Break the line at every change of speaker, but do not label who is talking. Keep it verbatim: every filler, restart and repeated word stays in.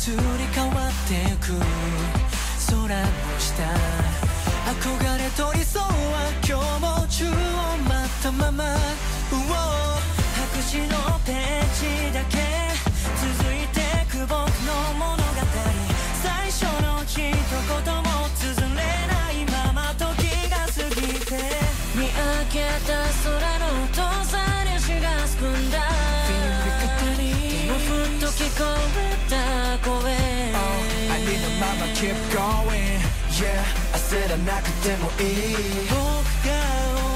移り変わってく空の下、憧れと理想は今日も宙を舞ったまま、白紙のページだけ続いてく僕の物語、最初の一言も綴れないまま時が過ぎて、見上げた空の遠さに足がすくんだ、でもふっと聞こえた声、
oh, ありのまま keep going Yeah 焦らなくてもいい、
僕が